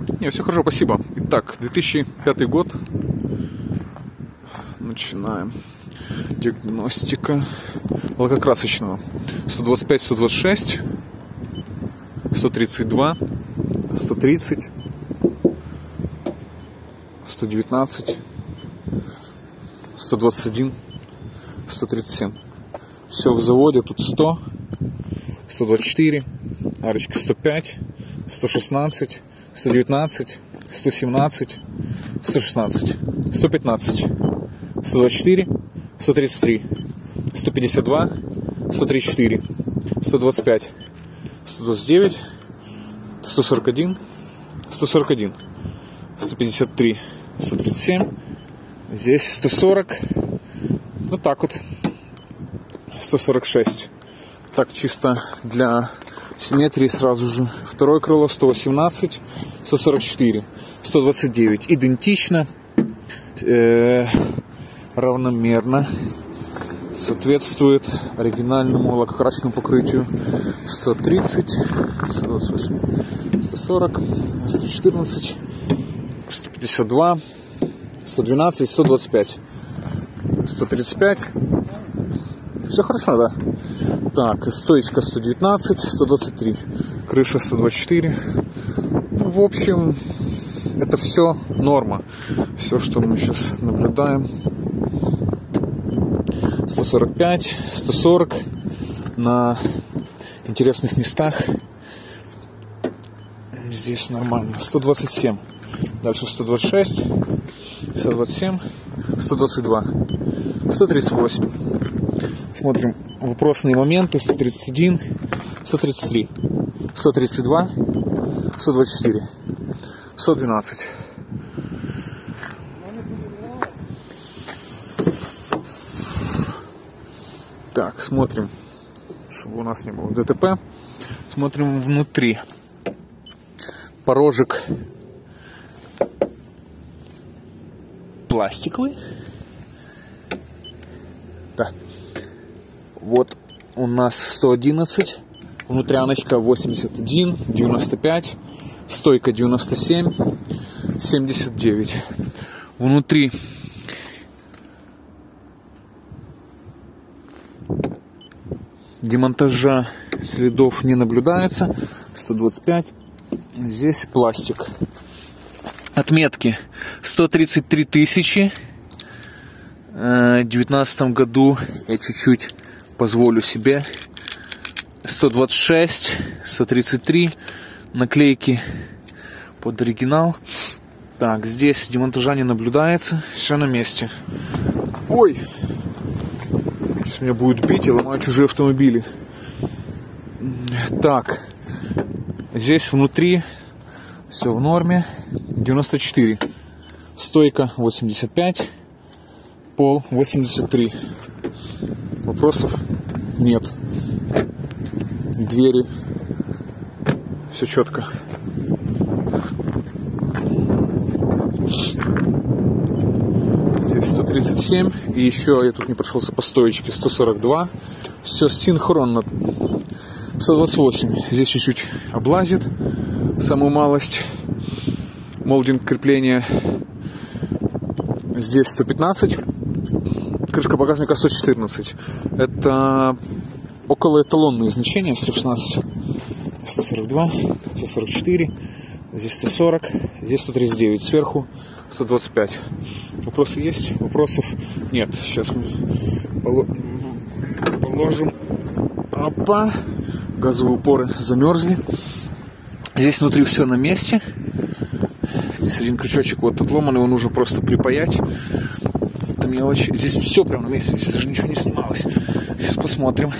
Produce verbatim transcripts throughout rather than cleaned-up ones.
Не, все хорошо, спасибо. Итак, две тысячи пятый год. Начинаем. Диагностика лакокрасочного. сто двадцать пять, сто двадцать шесть, сто тридцать два, сто тридцать, сто девятнадцать, сто двадцать один, сто тридцать семь. Все в заводе. Тут сто, сто двадцать четыре, арочка сто пять, сто шестнадцать, сто девятнадцать, сто семнадцать, сто шестнадцать, сто пятнадцать, сто двадцать четыре, сто тридцать три, сто пятьдесят два, сто тридцать четыре, сто двадцать пять, сто двадцать девять, сто сорок один, сто сорок один, сто пятьдесят три, сто тридцать семь, здесь сто сорок, вот так вот, сто сорок шесть. Так, чисто для симметрии сразу же. Второе крыло сто восемнадцать, сто сорок четыре, сто двадцать девять. Идентично, э, равномерно соответствует оригинальному лакокрасочному покрытию. сто тридцать, сто двадцать восемь, сто сорок, сто четырнадцать, сто пятьдесят два, сто двенадцать, сто двадцать пять, сто тридцать пять. Все хорошо, да? Так, стоечка сто девятнадцать, сто двадцать три, крыша сто двадцать четыре. Ну, в общем, это все норма. Все, что мы сейчас наблюдаем. сто сорок пять, сто сорок на интересных местах. Здесь нормально. сто двадцать семь. Дальше сто двадцать шесть, сто двадцать семь, сто двадцать два, сто тридцать восемь. Смотрим вопросные моменты. сто тридцать один, сто тридцать три, сто тридцать два, сто двадцать четыре, сто двенадцать. Так, смотрим, чтобы у нас не было ДТП. Смотрим внутри. Порожек пластиковый. Да. Вот у нас сто одиннадцать, внутряночка восемьдесят один, девяносто пять, стойка девяносто семь, семьдесят девять. Внутри демонтажа следов не наблюдается. сто двадцать пять. Здесь пластик. Отметки сто тридцать три тысячи. В девятнадцатом году я чуть-чуть позволю себе. сто двадцать шесть, сто тридцать три. Наклейки под оригинал. Так, здесь демонтажа не наблюдается. Все на месте. Ой! Сейчас меня будут бить и ломать чужие автомобили. Так. Здесь внутри все в норме. девяносто четыре. Стойка восемьдесят пять. Пол восемьдесят три. Вопросов нет. Двери. Все четко. Здесь сто тридцать семь. И еще я тут не прошелся по стоечке. сто сорок два. Все синхронно. сто двадцать восемь. Здесь чуть-чуть облазит. Самую малость. Молдинг крепления. Здесь сто пятнадцать. Крышка багажника сто четырнадцать. Это около эталонные значения. сто шестнадцать, сто сорок два, сто сорок четыре. Здесь сто сорок. Здесь сто тридцать девять. Сверху сто двадцать пять. Вопросы есть? Вопросов нет. Сейчас мы положим. Опа. Газовые упоры замерзли. Здесь внутри все на месте. Здесь один крючочек вот отломан, его нужно просто припаять. Это мелочь. Здесь все прямо на месте. Здесь даже ничего не снималось. Сейчас посмотрим.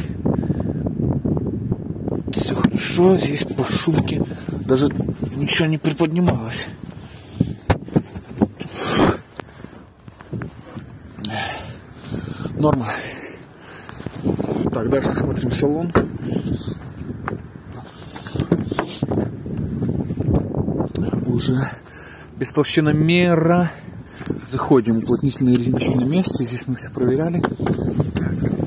Все хорошо. Здесь по шумке даже ничего не приподнималось. Норма. Так, дальше смотрим салон. Уже без толщиномера. Заходим, уплотнительные резиночки на месте. Здесь мы все проверяли.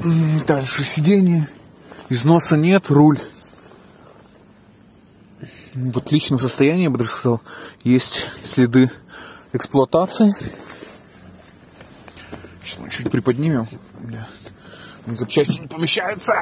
Дальше сиденье. Износа нет, руль в отличном состоянии, я бы даже сказал. Есть следы эксплуатации. Сейчас мы чуть приподнимем. Запчасти не помещаются.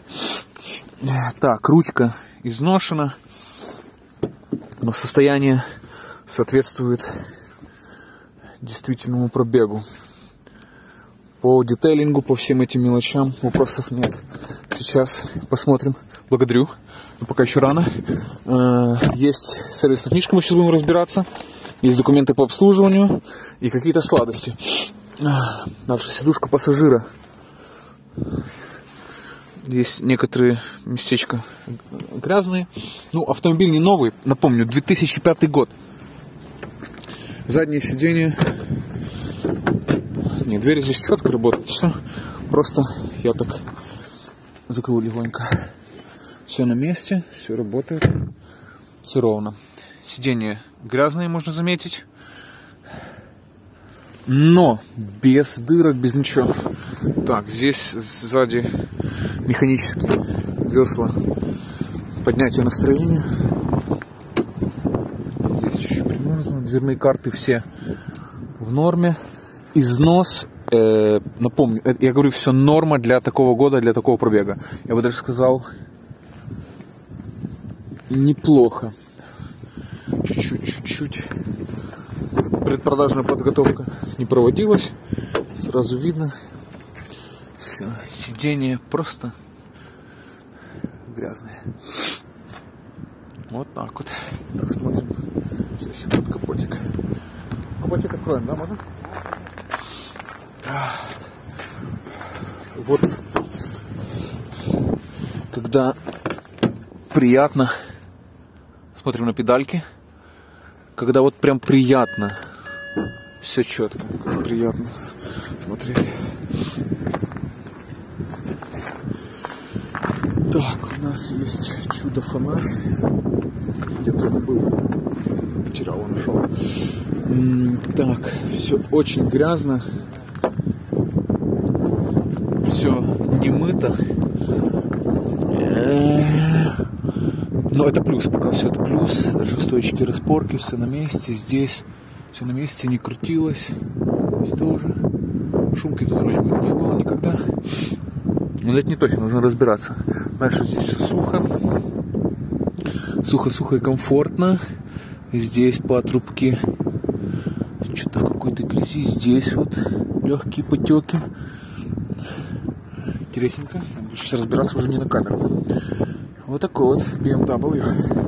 Так, ручка изношена, но состояние соответствует действительному пробегу. По детейлингу, по всем этим мелочам вопросов нет. Сейчас посмотрим. Благодарю. Но пока еще рано. Есть сервисная книжка, мы сейчас будем разбираться. Есть документы по обслуживанию и какие-то сладости. Дальше сидушка пассажира. Здесь некоторые местечко грязные. Ну, автомобиль не новый, напомню, две тысячи пятый год. Заднее сиденье. Нет, двери здесь четко работают. Все. Просто я так закрыл легонько. Все на месте, все работает. Все ровно. Сиденье грязное, можно заметить. Но без дырок, без ничего. Так, здесь сзади механические весла поднятия настроения. Здесь чуть-чуть примерзло. Дверные карты все в норме. Износ, э, напомню, я говорю, все норма для такого года, для такого пробега. Я бы даже сказал, неплохо. Чуть-чуть, чуть-чуть. Предпродажная подготовка не проводилась. Сразу видно. Все, сиденье просто грязное. Вот так вот. Так, смотрим. Сейчас еще под капотик. Капотик откроем, да, можно? Вот. Когда приятно. Смотрим на педальки. Когда вот прям приятно. Все четко. Приятно. Смотри. Так, у нас есть чудо-фонарь. Где-то он был. Потерял, он ушел. Так, все очень грязно. Все не мыто. Но это плюс, пока все это плюс. Дальше стойчики распорки, все на месте. Здесь все на месте, не крутилось. Здесь тоже. Шумки тут вроде бы не было никогда. Но это не точно, нужно разбираться. Дальше здесь все сухо. Сухо-сухо и комфортно. Здесь патрубки. Что-то в какой-то грязи. Здесь вот легкие потеки. Интересненько. Будешь разбираться уже не на камеру. Вот такой вот би эм дабл ю.